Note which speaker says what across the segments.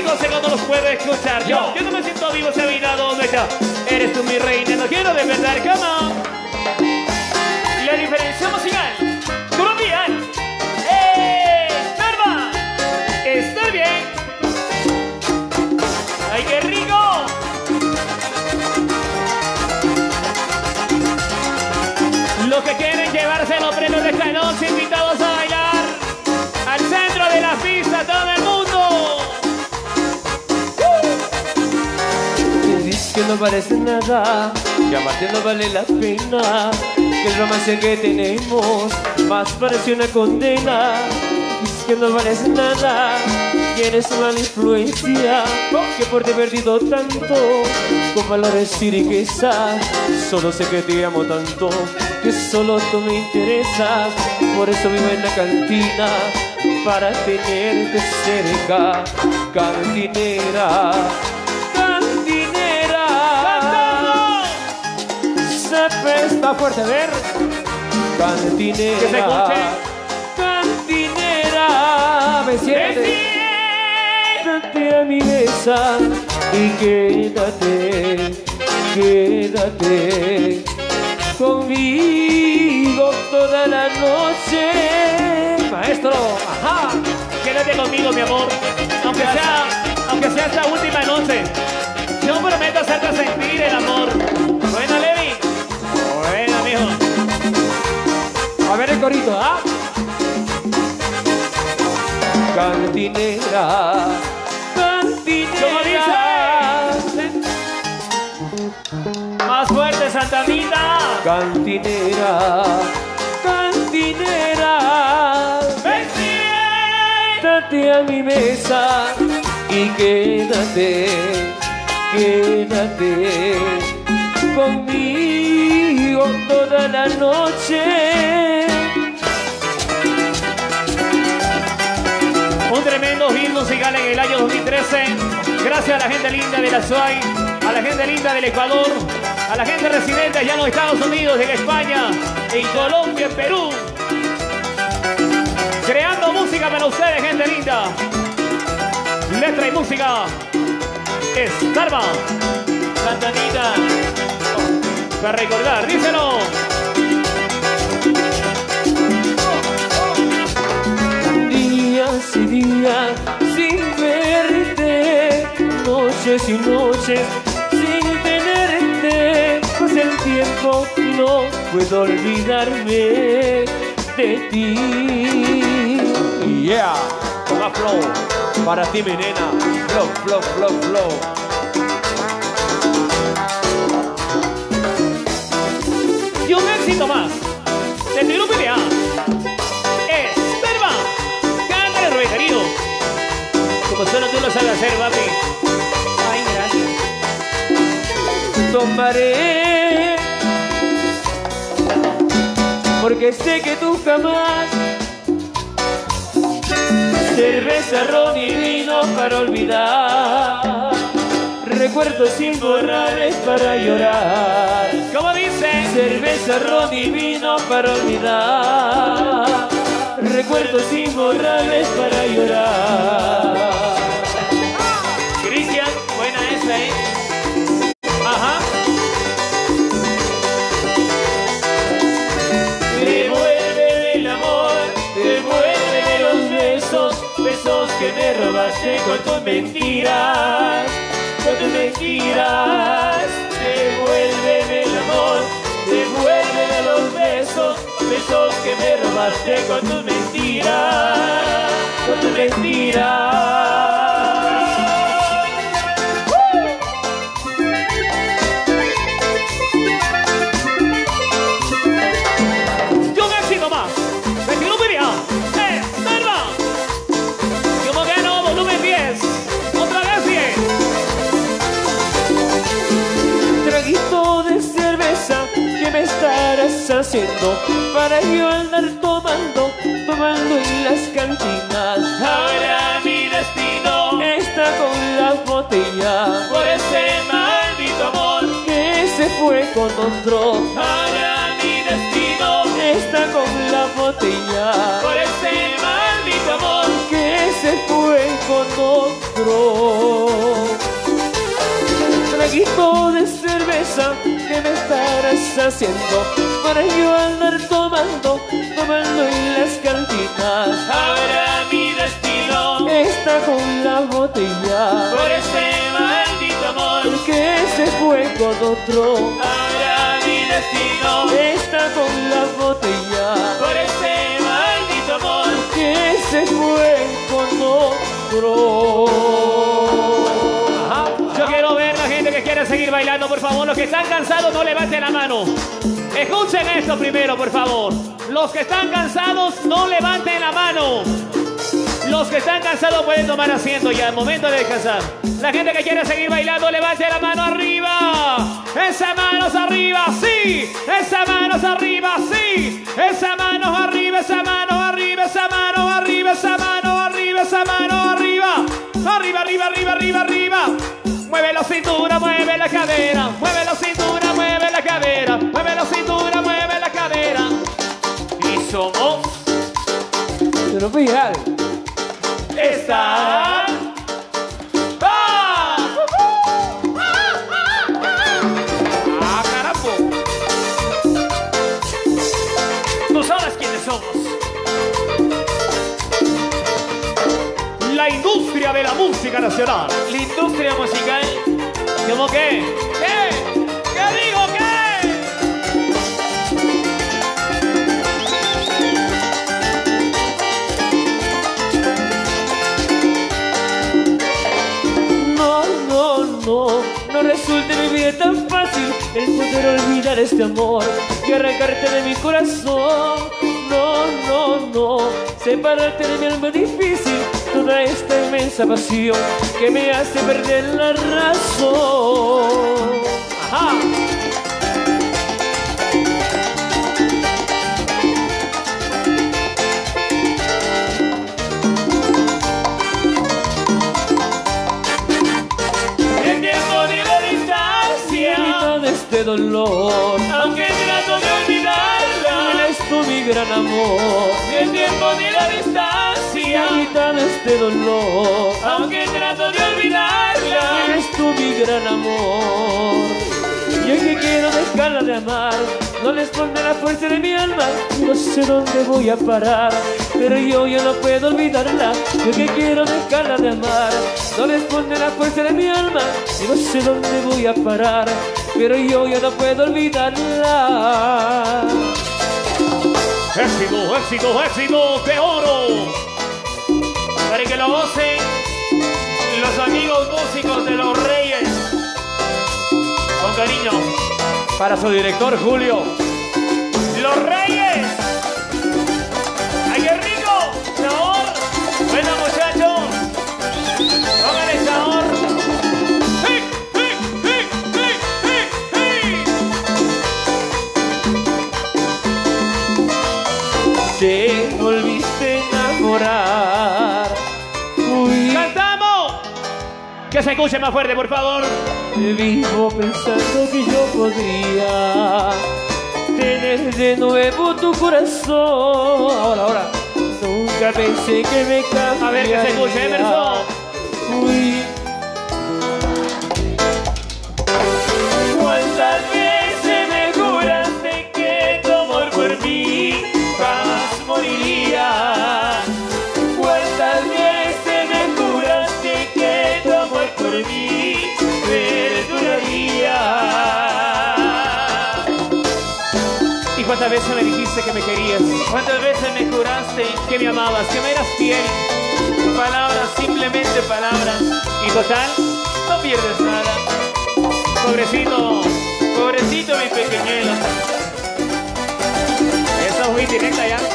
Speaker 1: no sé cómo los puedo escuchar. Yo no me siento vivo si a mi lado no está. Eres tú mi reina, no quiero despertar, come on. La diferencia musical, colombiana. ¡Norma! ¡Está bien! ¡Ay, qué rico! Los que quieren llevarse los premios de esta noche, invitados a bailar al centro de la pista, todo el mundo.
Speaker 2: Dices que no parece nada, que amarte no vale la pena, que el romance que tenemos más parece una condena. Dices que no vales nada, que eres una influencia, que por ti he perdido tanto, con valores y riqueza. Solo sé que te amo tanto, que solo tú me interesas. Por eso vivo en la cantina, para tenerte cerca. Cantinera, cantinera. Se está fuerte, a ver. Cantinera,
Speaker 1: Que se escuche.
Speaker 2: Cantinera, me sientes. Siéntate a mi mesa y quédate, quédate conmigo toda la noche. Maestro, ajá.
Speaker 1: Quédate conmigo, mi amor. Aunque sea esta última noche. Yo prometo hacerte sentir el amor. Buena, Levi. Buena, mijo.
Speaker 2: A ver el corito, ¿ah? Cantinera, cantinera.
Speaker 1: Más fuerte, Santa Anita.
Speaker 2: Cantinera, cantinera. Siéntate a mi mesa y quédate, quédate conmigo toda la noche.
Speaker 1: Un tremendo hit musical en el año 2013. Gracias a la gente linda de la SUAY, a la gente linda del Ecuador, a la gente residente allá en los Estados Unidos, en España, en Colombia, en Perú. Creando música para ustedes, gente linda. Letra y música es Darma. Santa Anita. Para recordar, díselo.
Speaker 2: Días y días sin verte, noches y noches sin tenerte. Pasa el tiempo y no puedo olvidarme de ti. Yeah, con la flow, para ti mi nena. Flow, flow, flow, flow.
Speaker 1: Y un éxito más del grupo IDEA es Darma. Cántale, Rubén, querido. Como solo tú lo sabes hacer, papi. Ay, gracias.
Speaker 2: Tomaré, porque sé que tú jamás. Cerveza, ron y vino para olvidar, recuerdos imborrables para llorar.
Speaker 1: ¿Cómo dice?
Speaker 2: Cerveza, ron y vino para olvidar, recuerdos imborrables para llorar.
Speaker 1: Cristian, buena esa, ¿eh? Ajá.
Speaker 2: Devuélveme el amor, devuélveme los besos, besos que me robaste con tus mentiras, con tus mentiras. Devuélveme el amor, devuélveme los besos, besos que me robaste con tus mentiras, con tus mentiras.
Speaker 1: Y un éxito más del grupo IDEA es Darma. Como que no, volumen 10. Otra vez 10.
Speaker 2: Traguito de cerveza que me estarás haciendo para yo andar tomando, tomando en las cantinas.
Speaker 1: Ahora mi destino
Speaker 2: Está con la botella
Speaker 1: por ese maldito amor.
Speaker 2: que se fue con otro.
Speaker 1: Ahora mi destino
Speaker 2: Está con la botella
Speaker 1: por ese maldito amor.
Speaker 2: que se fue con otro. otro. Traguito de cerveza que me estarás haciendo para yo andar tomando en las cantinas.
Speaker 1: Ahora mi destino
Speaker 2: Está con la botella
Speaker 1: por ese maldito amor.
Speaker 2: que se fue con otro.
Speaker 1: Ahora mi destino
Speaker 2: Está con la botella
Speaker 1: por ese maldito amor.
Speaker 2: que se fue con otro.
Speaker 1: Yo quiero ver la gente que quiere seguir bailando, por favor. Los que están cansados, no levanten la mano. Escuchen esto primero, por favor. Los que están cansados, no levanten la mano. Los que están cansados pueden tomar asiento ya, momento de descansar. La gente que quiere seguir bailando, levante la mano arriba. Esas manos arriba, sí. Esas manos arriba, sí. Esas manos arriba, esas manos arriba, esas manos arriba, esas manos arriba, esas manos arriba. Arriba, arriba, arriba, arriba, arriba. Mueve la cintura, mueve la cadera. Mueve la cintura, mueve la cadera. Mueve la cintura, mueve la cadera. Y somos
Speaker 2: Pero viral.
Speaker 1: esta. ¡Ah, carajo! Tú sabes quiénes somos. La industria de la música nacional.
Speaker 2: La industria musical.
Speaker 1: ¿Cómo qué? ¿Qué? ¿Qué digo qué?
Speaker 2: No resulta mi vida tan fácil el poder olvidar este amor y arrancarte de mi corazón. No, separarte de mi alma es difícil, toda esta inmensa pasión que me hace perder la razón.
Speaker 1: Ajá. El tiempo ni la distancia,
Speaker 2: Quita de este dolor,
Speaker 1: aunque trato de olvidarla.
Speaker 2: eres tú mi gran amor.
Speaker 1: El tiempo ni la distancia,
Speaker 2: Quita de este dolor,
Speaker 1: aunque trato de olvidarla.
Speaker 2: eres tú mi gran amor. Yo que quiero dejarla de amar, no les pone la fuerza de mi alma. No sé dónde voy a parar, pero yo ya no puedo olvidarla. Yo que quiero dejarla de amar, no les pone la fuerza de mi alma. No sé dónde voy a parar, pero yo ya no puedo olvidarla.
Speaker 1: Éxito, éxito, éxito de oro. Para que lo gocen los amigos músicos de Los Reyes. Con cariño. Para su director Julio. Los Reyes. ¡Ay, qué rico! ¡Sabor! Bueno, muchachos. Póngale sabor. ¡Sí! ¡Sí! ¡Sí! ¡Sí! ¡Sí! ¡Sí!
Speaker 2: Te volviste a enamorar. Uy,
Speaker 1: ¡Cantamos! Que se escuche más fuerte, por favor.
Speaker 2: vivo pensando que yo podría tener de nuevo tu corazón. Ahora. Nunca pensé que me cambiaría.
Speaker 1: A ver, que se escuche, Emerson.
Speaker 2: Uy.
Speaker 1: ¿Cuántas veces me juraste que tu amor por mí jamás moriría? ¿Cuántas veces me juraste que tu amor por mí perduraría? ¿Y cuántas veces me dijiste que me querías? ¿Cuántas veces me juraste que me amabas, que me eras fiel? Palabras, simplemente palabras. ¿Y total? No pierdes nada. Pobrecito, pobrecito mi pequeñuelo. Esa es muy directa ya.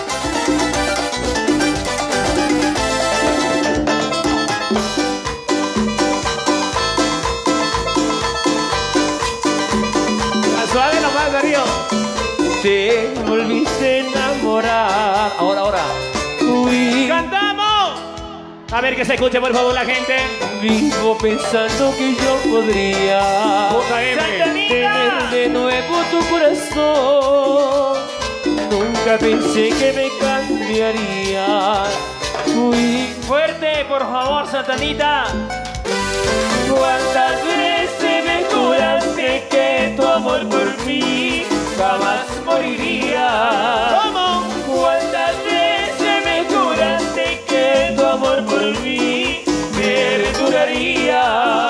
Speaker 1: Suave nomás, Darío.
Speaker 2: Te volviste a enamorar. Ahora. Uy.
Speaker 1: ¡Cantamos! A ver que se escuche por favor la gente.
Speaker 2: Vivo pensando que yo podría
Speaker 1: JM.
Speaker 2: tener de nuevo tu corazón. Nunca pensé que me cambiaría. Uy.
Speaker 1: Fuerte, por favor, Santanita.
Speaker 2: ¿Cuántas veces me juraste que tu amor por mí jamás moriría?
Speaker 1: ¿Cómo?
Speaker 2: ¿Cuántas veces me juraste que tu amor por mí perduraría?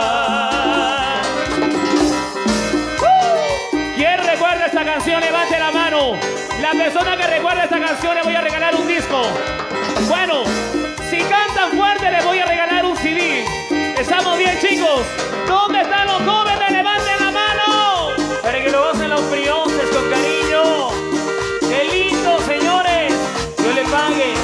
Speaker 1: ¿Quién recuerda esta canción? Levante la mano. La persona que recuerda esta canción le voy a regalar un disco. Bueno, si cantan fuerte les voy a regalar un CD. ¿Estamos bien, chicos? ¿Dónde están los jóvenes? ¡Levanten la mano!
Speaker 2: Para que lo gocen los prioses con cariño. ¡Qué lindo, señores! Dios le pague.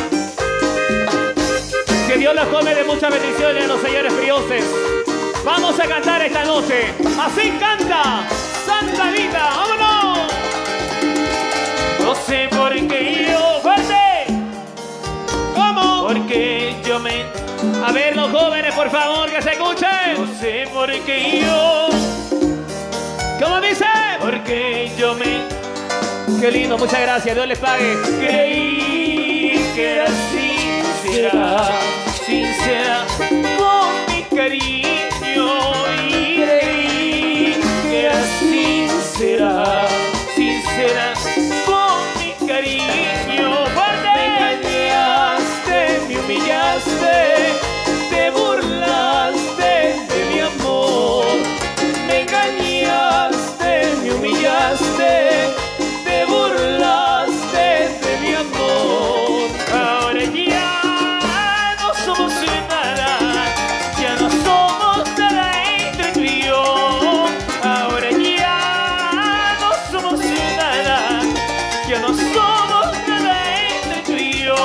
Speaker 1: Que Dios los colme de muchas bendiciones a los señores prioses. Vamos a cantar esta noche. Así canta Santa Anita. ¡Vámonos!
Speaker 2: No sé por qué yo fuerte.
Speaker 1: ¿Cómo?
Speaker 2: Porque yo me...
Speaker 1: A ver, los jóvenes, por favor, que se escuchen.
Speaker 2: No sé por qué yo...
Speaker 1: ¿Cómo dice?
Speaker 2: Porque yo me...
Speaker 1: Qué lindo, muchas gracias. Dios les pague.
Speaker 2: Creí que era sincera, sincera con mi cariño. Y creí que era sincera, sincera con mi cariño. Me engañaste, me humillaste, te burlaste de mi amor. Me engañaste, me humillaste, te burlaste de mi amor. Ahora ya no somos nada, ya no somos nada entre tú y yo. Ahora ya no somos nada, ya no somos nada entre tú y yo.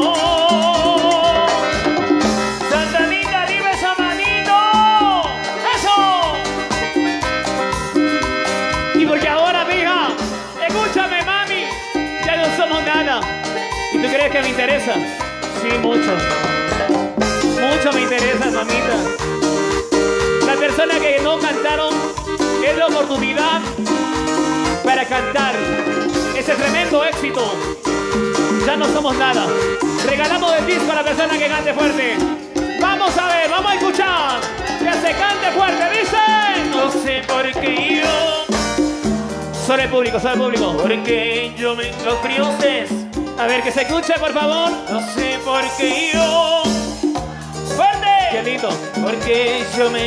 Speaker 2: Santa Anita, dime esa manito. ¡Eso!
Speaker 1: Y porque ahora, mija, escúchame, mami, ya no somos nada. ¿Y tú crees que me interesa? Sí, mucho. Mucho me interesa, mamita. Las personas que no cantaron es la oportunidad para cantar ese tremendo éxito. Ya no somos nada. Regalamos el disco a la persona que cante fuerte. Vamos a ver, vamos a escuchar. Que se cante fuerte, ¿dicen?
Speaker 2: No sé por qué yo...
Speaker 1: Solo el público, solo el público.
Speaker 2: Porque yo me... Los prioses.
Speaker 1: A ver, que se escuche, por favor.
Speaker 2: No sé por qué yo... ¡Fuerte!
Speaker 1: Qué lindo.
Speaker 2: Porque yo me...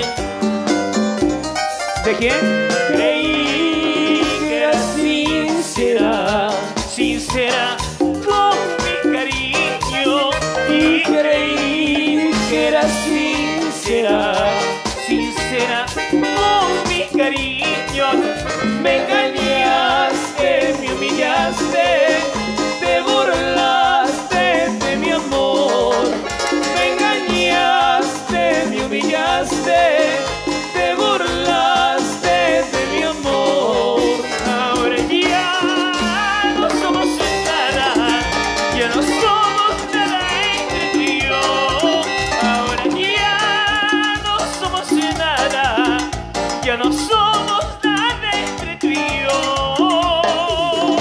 Speaker 1: ¿De quién?
Speaker 2: Creí que era sincera, sincera con mi cariño. Y creí que era sincera, sincera con mi cariño. Me engañaste, me humillaste, te burlaste de mi amor. Me engañaste, me humillaste, te burlaste de mi amor. Ahora ya no somos nada, ya no somos nada entre tú y yo. Ahora ya no somos nada, ya no somos nada entre tú y yo.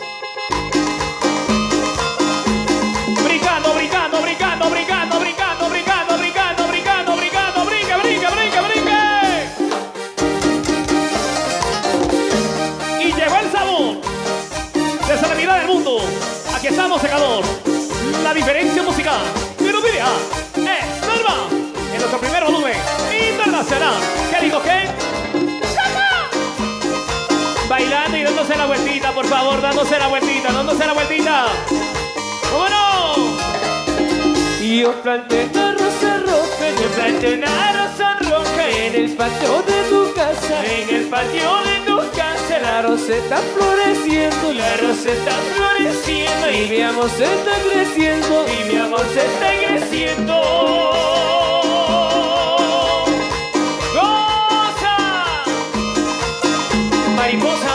Speaker 1: Brincando, brincando, brincando, brincando, brincando, brincando, brincando, brincando, brincando, brinca, brinca, brinca, brinca. Y llegó el sabor de Serenidad del Mundo. Aquí estamos, secador. La diferencia musical. Pero mira, es Selva en nuestro primer volumen internacional. ¿Qué dijo qué? Bailando y dándose la vueltita, por favor, dándose la vueltita, dándose la vueltita. ¿Cómo no?
Speaker 2: Y yo planté una rosa roja, yo planté una rosa roja en el patio de tu casa, en el patio de tu casa. La rosa está floreciendo, la rosa está floreciendo, y mi amor se está creciendo, y mi amor se está creciendo. ¡Goza! Mariposa.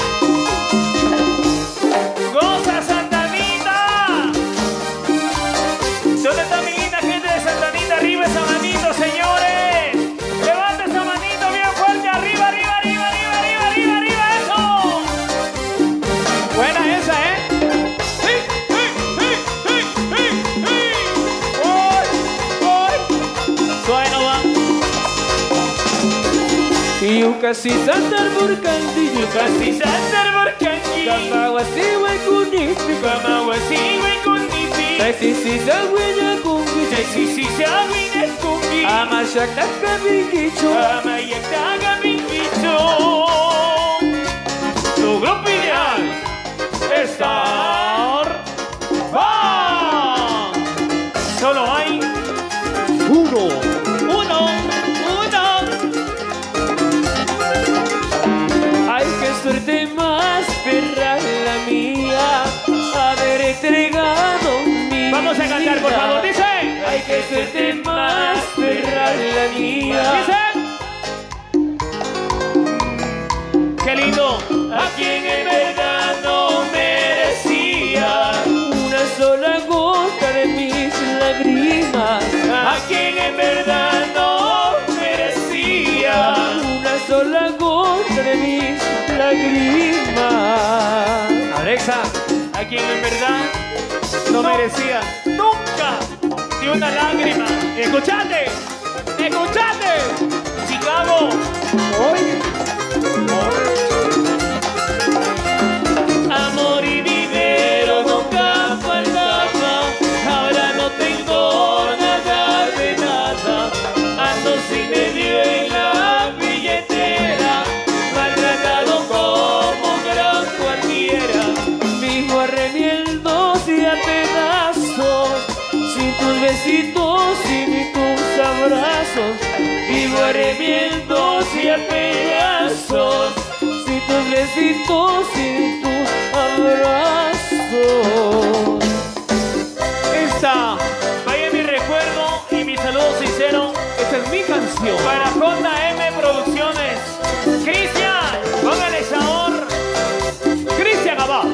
Speaker 2: ¡Goza, Santa Anita! ¿Dónde está mi linda gente de Santa Anita? Arriba esa manito, señores. Levanta esa manito bien fuerte. Arriba, arriba, arriba, arriba, arriba, arriba, arriba. ¡Eso!
Speaker 1: Buena esa, ¿eh?
Speaker 2: ¡Hey, hey, hey, hey, hey, hey! ¡Voy, voy! Yukasi santar burkanti,
Speaker 1: Yukasi santar burkanti,
Speaker 2: kamawasi waikunipi,
Speaker 1: kamawasi waikunipi,
Speaker 2: saisisi sagwinya kungi,
Speaker 1: saisisi sagwinya kungi,
Speaker 2: amasak nakabikicho,
Speaker 1: amayak nakabikicho. Tu grupo ideal, Star Band. Solo hay uno.
Speaker 2: Ay, qué suerte más, perra la mía, haber entregado mi
Speaker 1: Vamos a cantar, por favor, dice.
Speaker 2: Ay, qué suerte más, perra la mía.
Speaker 1: Dice. Qué lindo.
Speaker 2: A quien en verdad no merecía una sola gota de mis lágrimas.
Speaker 1: A quien en verdad no merecía
Speaker 2: una sola gota de mis lágrimas.
Speaker 1: Alexa, a quien en verdad no merecía nunca ni una lágrima. Escuchate, escuchate, Chicago.
Speaker 2: Amor y dinero nunca faltaba, ahora no tengo nada de nada. Ando sin medio en la billetera, maltratado como un gran cualquiera. Vivo arremiendos y a pedazos, sin tus besitos y ni tus abrazos. Vivo arremiendos y a pedazos, sin tus besitos y tus abrazos.
Speaker 1: Esta vaya mi recuerdo y mi saludo sincero. Esta es mi canción para Honda M Producciones. Cristian, póngale sabor. Cristian Abad.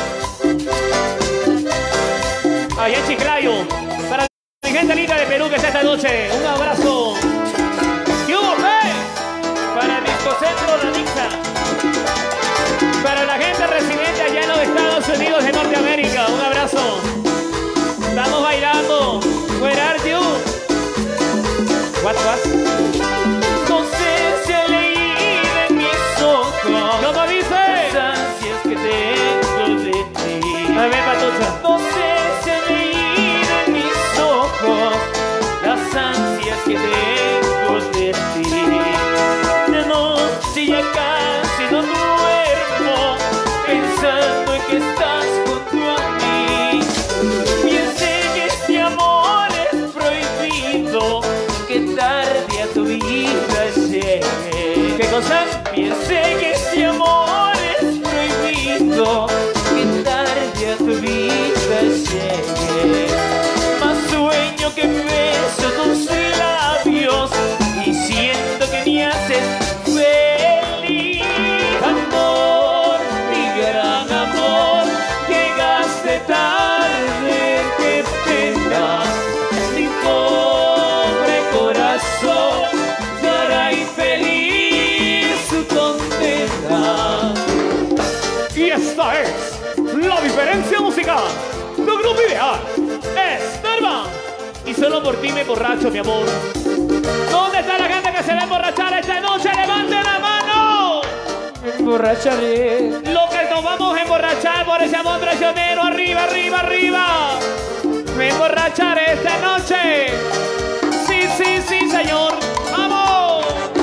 Speaker 1: Allá en Chiclayo. Para mi gente linda de Perú que está esta noche. Un abrazo. ¿Qué hubo, fe? Para Disco Centro La Nixa. Para la gente residente allá en los Estados Unidos de Norteamérica, un abrazo. Estamos bailando. Where are you? What?
Speaker 2: No sé si he leído en mis ojos
Speaker 1: ¿Cómo dice?
Speaker 2: las ansias que tengo de ti.
Speaker 1: A ver, Patucha.
Speaker 2: No sé si he leído en mis ojos las ansias que tengo de ti. De noche ya casi no duermo pensando en que estás junto a mí. Piense que este amor es prohibido, que tarde a tu vida llegue.
Speaker 1: ¿Qué cosa?
Speaker 2: Piense que este amor es prohibido, que tarde a tu vida llegue. Más sueño que beso tus labios y siento que me haces feliz. Amor, mi gran amor, llegaste tarde, qué pena. Mi pobre corazón llora infeliz su condena.
Speaker 1: Y esta es la diferencia musical. Tu grupo ideal es Star Band. Y solo por ti me emborracho, mi amor. ¿Dónde está la gente que se va a emborrachar esta noche? ¡Levanten la mano!
Speaker 2: Me emborracharé.
Speaker 1: Lo que nos vamos a emborrachar por ese amor traicionero. Arriba, arriba, arriba. Me emborracharé esta noche. Sí, sí, sí, señor. ¡Vamos!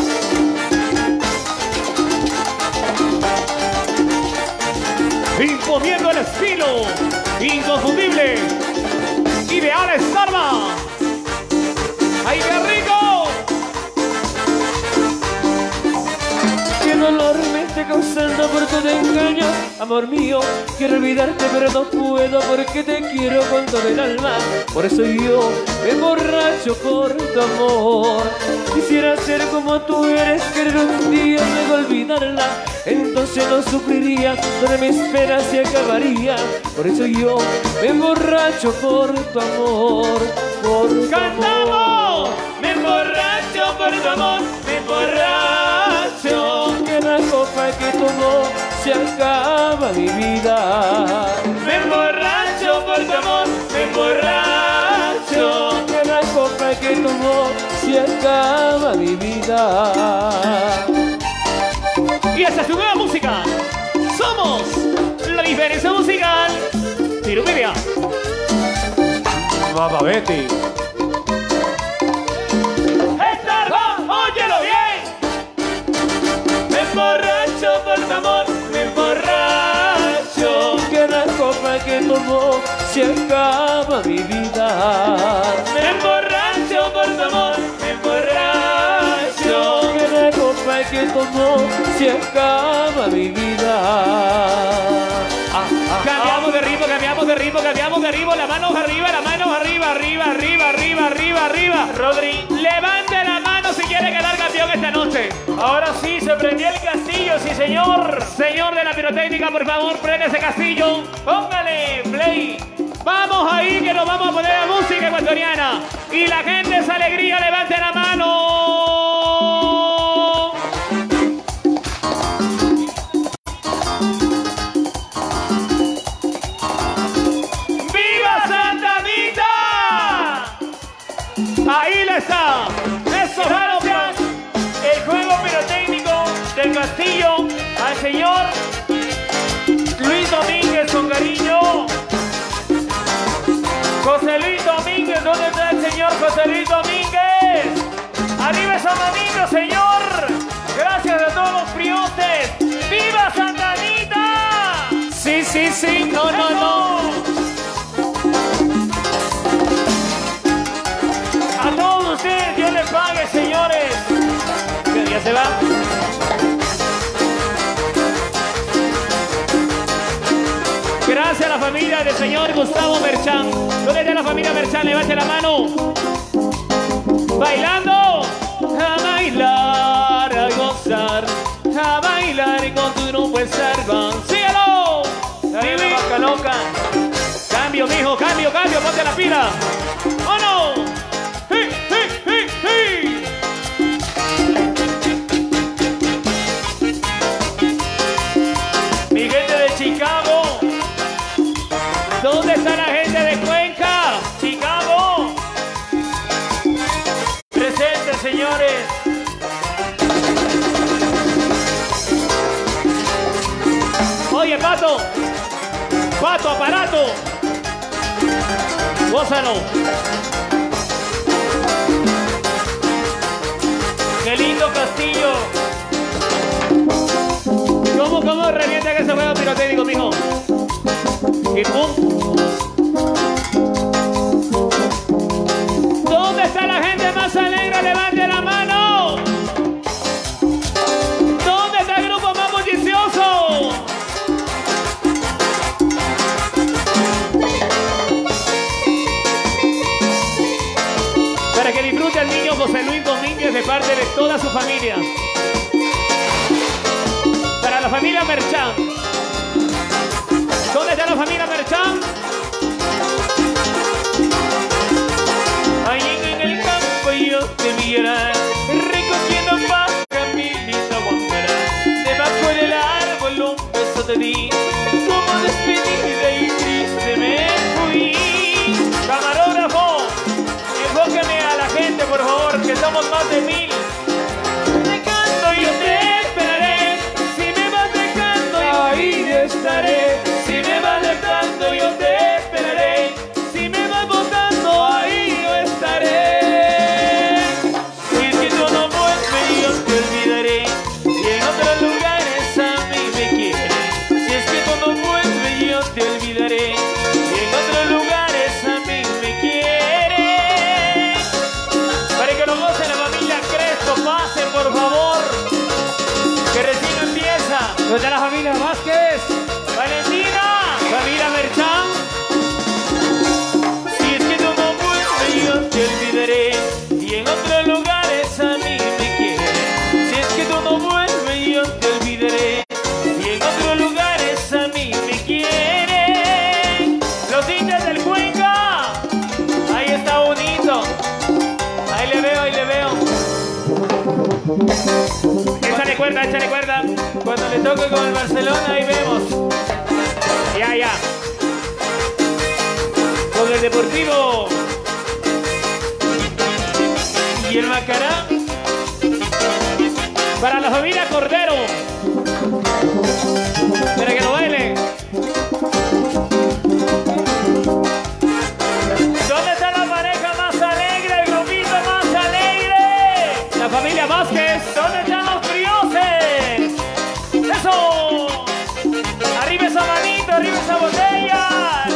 Speaker 1: Imponiendo el estilo inconfundible. Ideal Star Band. ¡Ay, qué rico!
Speaker 2: Qué dolor me está causando por tu engaño. Amor mío, quiero olvidarte pero no puedo porque te quiero con todo el alma. Por eso yo me emborracho por tu amor. Quisiera ser como tú eres, querer un día luego olvidarla. Entonces no sufriría, todas mis penas se acabarían. Por eso yo me emborracho por tu amor, por tu
Speaker 1: ¡Cantamos!
Speaker 2: amor.
Speaker 1: Me emborracho por tu amor, me emborracho.
Speaker 2: Que la copa que tomó se acaba mi vida.
Speaker 1: Me emborracho por tu amor, me emborracho.
Speaker 2: Que la copa que tomó se acaba mi vida.
Speaker 1: Y esta es tu nueva música. Somos la diferencia musical. Tirupidia.
Speaker 2: Mamá Betty.
Speaker 1: Óyelo bien. Me emborracho, por favor, me emborracho.
Speaker 2: Que la copa que tomó se acaba mi vida.
Speaker 1: Me emborracho, por favor, me emborracho.
Speaker 2: Que la copa que tomó se acaba mi vida.
Speaker 1: Cambiamos de ritmo, cambiamos de ritmo, cambiamos de ritmo. Las manos arriba, arriba, arriba.
Speaker 2: Rodri,
Speaker 1: Levante la mano si quiere quedar campeón esta noche.
Speaker 2: ahora sí se prendió el castillo, sí señor.
Speaker 1: Señor de la pirotécnica, por favor, prende ese castillo.
Speaker 2: Póngale play.
Speaker 1: Vamos ahí que nos vamos a poner la música ecuatoriana. Y la gente esa alegría, levante la mano. ¡Viva Santa Anita! Ahí le está. Eso,
Speaker 2: Gracias. El juego pirotécnico del castillo al señor Luis Domínguez con cariño. José Luis Domínguez, ¿dónde está el señor José Luis Domínguez? Arriba esa manito, señor. Gracias a todos los priotes. ¡Viva Santa Anita!
Speaker 1: sí. No.
Speaker 2: A todos ustedes, Dios les pague, señores.
Speaker 1: Ya se va. Gracias a la familia del señor Gustavo Merchán. ¿Dónde está la familia Merchán? Levante la mano. Bailando. A bailar, a gozar. A bailar con tu grupo Starban. ¡Síguelo!
Speaker 2: Dale la vaca loca.
Speaker 1: Cambio, mijo, cambio. Ponte la pila. ¡Oh, no! ¡Hey!
Speaker 2: Mi gente de Chicago.
Speaker 1: ¿Dónde está la gente de Cuenca?
Speaker 2: Chicago. Presentes, señores.
Speaker 1: Oye, Pato, aparato. Gózalo.
Speaker 2: Qué lindo castillo.
Speaker 1: ¿Cómo revienta que ese juego pirotécnico, mijo? Y pum. ¿Dónde está la gente más alegre? Levante la mano. ¿Dónde está el grupo más bullicioso? Para que disfrute el niño José Luis Domínguez de parte de toda su familia. Para la familia Merchán. ¿Dónde está la familia Merchán?
Speaker 2: Ahí en el campo yo te viera, recogiendo paja mi linda guambera. Debajo del árbol un beso te di, como despedida y triste me fui.
Speaker 1: Camarógrafo,
Speaker 2: Enfóqueme a la gente, por favor, que somos más de 1000. Dejando yo te esperaré, si me vas dejando yo ahí estaré. Si me vas dejando yo te esperaré, si me vas botando ahí yo estaré. Si es que tú no vuelves yo te olvidaré, y en otros lugares a mí me quieren. Si es que tú no vuelves yo te olvidaré, y en otros lugares a mí me quieren. Para que lo gocen la familia Crespo, pasen por favor, que recién empieza.
Speaker 1: ¿dónde está la familia Vázquez?
Speaker 2: Valentina,
Speaker 1: Familia Merchán.
Speaker 2: si es que tú no vuelves yo te olvidaré, y en otros lugares a mí me quieren. Si es que tú no vuelves yo te olvidaré, y en otros lugares a mí me quieren. Los hinchas del Cuenca, ahí está bonito. Ahí le veo.
Speaker 1: Échale cuerda.
Speaker 2: Cuando le toque con el Barcelona, ahí vemos.
Speaker 1: Ya. Con el Deportivo.
Speaker 2: Y el Macará,
Speaker 1: Para la familia Cordero. María Vázquez. ¿Dónde están los frioses? ¡Eso! ¡Arriba esa manito, arriba esa botella!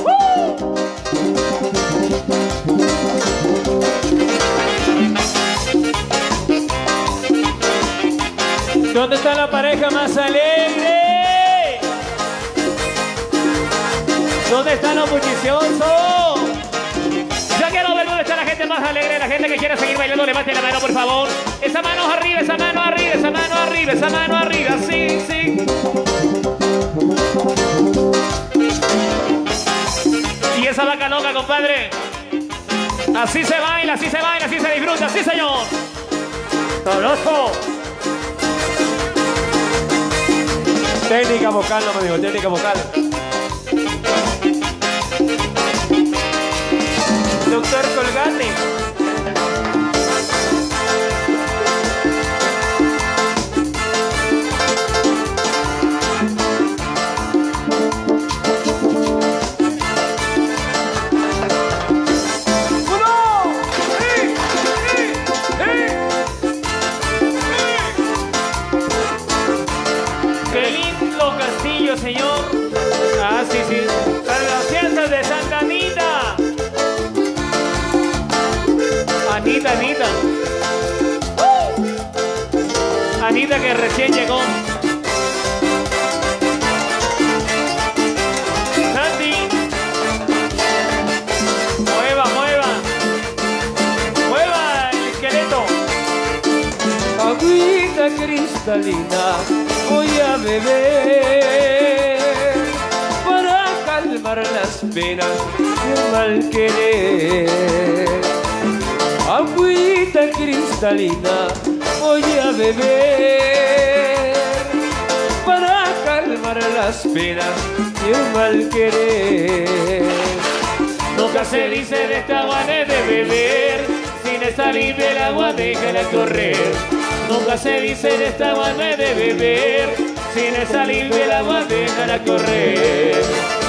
Speaker 1: ¿Dónde está la pareja más alegre? ¿Dónde están los bulliciosos? Yo quiero ver dónde está la gente más alegre, la gente que quiere seguir bailando. Levante la mano, por favor. Esa mano arriba, esa mano arriba, esa mano arriba, esa mano arriba. Sí, sí. Y esa vaca loca, compadre. Así se baila, así se baila, así se disfruta. Sí, señor. Sabroso.
Speaker 2: Técnica vocal, no me digo, técnica vocal.
Speaker 1: Doctor Colgate. Qué lindo castillo, señor. Ah, sí, sí. Para las fiestas de Santa Anita. Anita, Anita. Anita que recién llegó. Santi. Mueva, mueva. Mueva el esqueleto.
Speaker 2: Agüita cristalina voy a beber para calmar las penas del mal querer. Agüita cristalina voy a beber para calmar las penas del mal querer.
Speaker 1: Nunca se dice de esta agua de beber, sin estar limpia el agua déjala correr. Nunca se dice de esta agua de beber, sin estar limpia el agua déjala correr.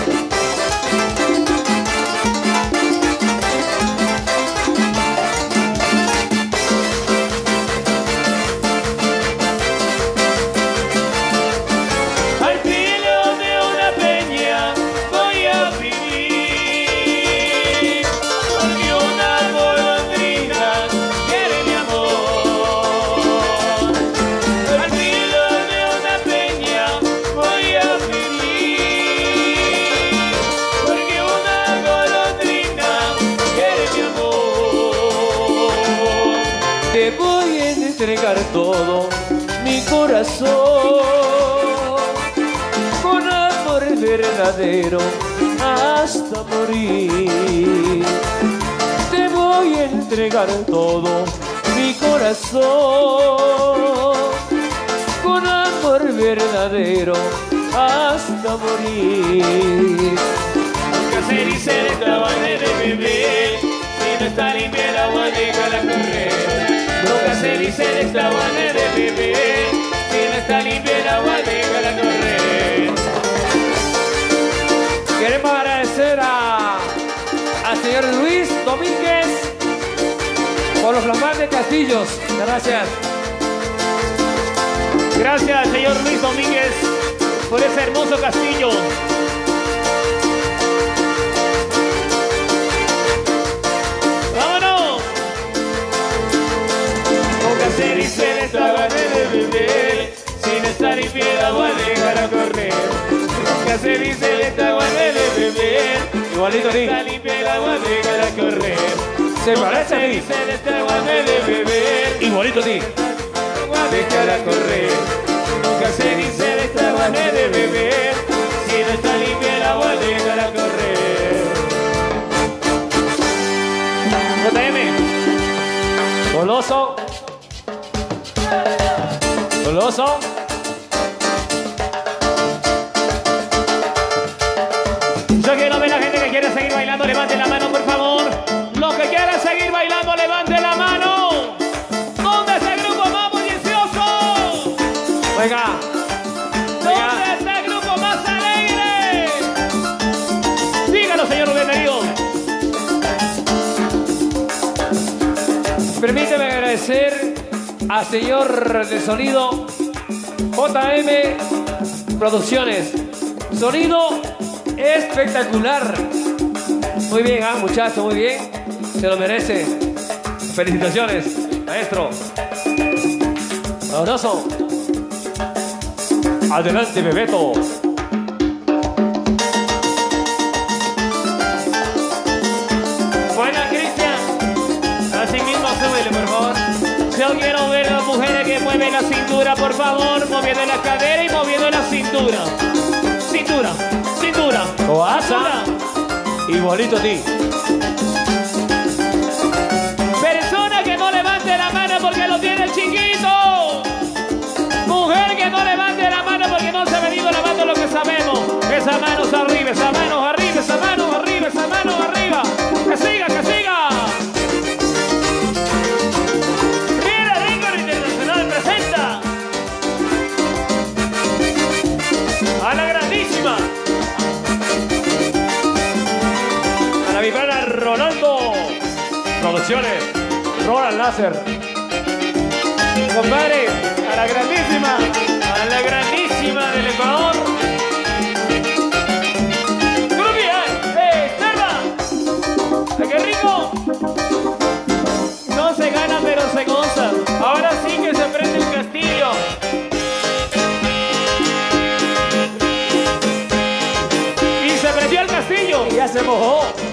Speaker 2: Te voy a entregar todo mi corazón con amor verdadero hasta morir. Te voy a entregar todo mi corazón con amor verdadero hasta morir.
Speaker 1: Nunca se dice de esta agua de beber, si no está limpia el agua déjala correr. Nunca se dice de esta agua de beber, si no está limpia el agua déjala correr.
Speaker 2: Queremos agradecer al señor Luis Domínguez por los flamantes castillos. Gracias.
Speaker 1: Gracias, señor Luis Domínguez, por ese hermoso castillo. ¡Vámonos! Nunca se dice de esta agua de beber, sin estar limpia el agua déjala correr. Nunca se dice de esta agua de beber,
Speaker 2: Igualito a ti.
Speaker 1: sin estar limpia el agua déjala correr.
Speaker 2: Se
Speaker 1: Nunca
Speaker 2: parece a
Speaker 1: se
Speaker 2: ti.
Speaker 1: dice de esta agua de beber,
Speaker 2: Igualito a ti.
Speaker 1: agua déjala correr. Nunca se dice de esta agua de beber, si no está limpia el agua déjala correr. JM.
Speaker 2: Goloso. Goloso.
Speaker 1: Yo quiero ver a la gente que quiere seguir bailando, levante la mano, por favor. Los que quieran seguir bailando, levante la mano. ¿Dónde está el grupo más bullicioso?
Speaker 2: Venga.
Speaker 1: ¿Dónde está el grupo más alegre? Dígalo, señor Rubén Darío.
Speaker 2: Permíteme agradecer al señor de sonido JM Producciones. Sonido espectacular. Muy bien, muchacho, muy bien. Se lo merece. Felicitaciones, maestro. Abrazo. Adelante, Bebeto.
Speaker 1: Buena, Cristian. Así mismo, súbele, por favor. Yo quiero ver a las mujeres que mueven la cintura, por favor, moviendo la cadera y moviendo la cintura. Cintura, cintura.
Speaker 2: Coaza. Igualito a ti.
Speaker 1: Persona que no levante la mano porque lo tiene chiquito. Mujer que no levante la mano porque no se ha venido lavando lo que sabemos. Esas manos arriba, esas manos arriba, esas manos arriba, esas manos arriba. Que siga, que siga. Mira, Récord Internacional presenta a la grandísima, a la vibrana Ronaldo
Speaker 2: Producciones.
Speaker 1: Roland Láser. Compadre, a la grandísima del Ecuador. Colombia, Selva. ¡Qué rico! No se gana, pero se goza. Ahora sí que se prende el castillo. Y se prendió el castillo.
Speaker 2: Y ya se mojó.